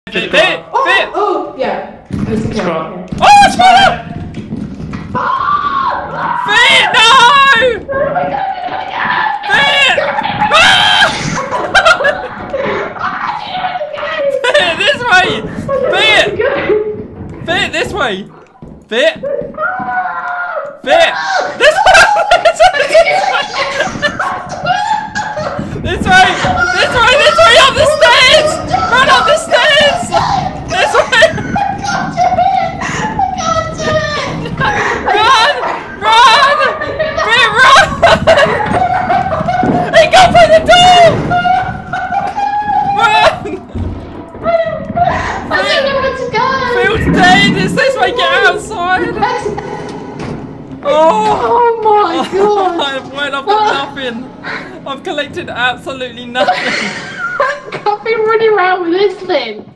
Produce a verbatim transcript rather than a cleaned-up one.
Fit, fit, oh, fit. Oh, yeah. It's okay. Oh, it's fire! Fit, no! Oh my god, oh my god! Fit! Fit, this way! Fit! Fit, this way! Fit! Fit! This way! This way! This way! This way! Up the stairs! Run up the stairs! This way! Run! Run! Fit, run! Hey, go for the door! Run! I don't know where to go! Phil's dead! It's this way! Get outside! Oh, Oh my god! I've went, I've got nothing. I've collected absolutely nothing. I've been running around with this thing.